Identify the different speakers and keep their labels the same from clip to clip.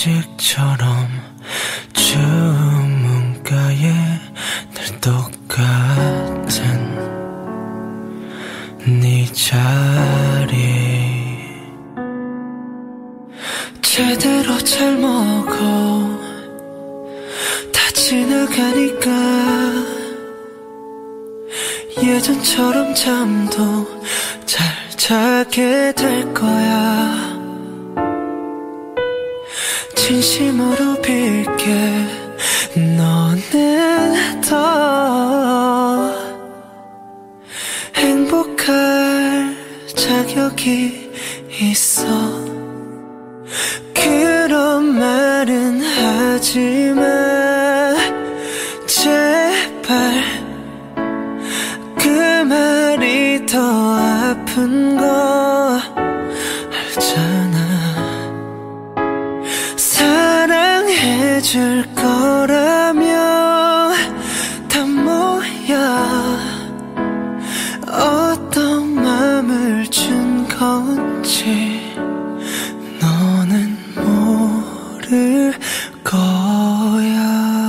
Speaker 1: 공식처럼 주문가에 늘 똑같은 네 자리 제대로 잘 먹어 다 지나가니까 예전처럼 잠도 잘 자게 될 거야 진심으로 빌게 너는 더 행복할 자격이 있어 그런 말은 하지마 제발 그 말이 더 아픈 거 알잖아 사랑해줄 거라면 다 뭐야 어떤 맘을 준 건지 너는 모를 거야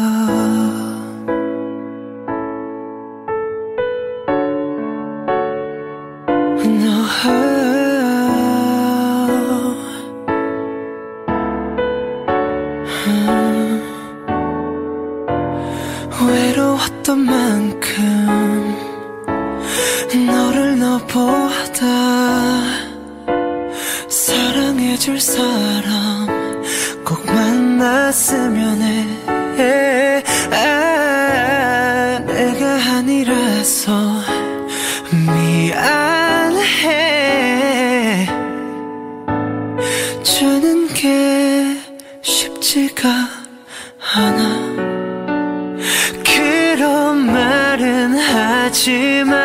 Speaker 1: No. 외로웠던 만큼 너를 너보다 사랑해줄 사람 꼭 만났으면 해 내가 아니라서 미안해 주는 게 쉽지가 않아 그런 말은 하지마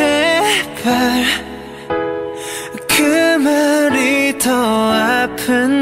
Speaker 1: 제발 그 말이 더 아픈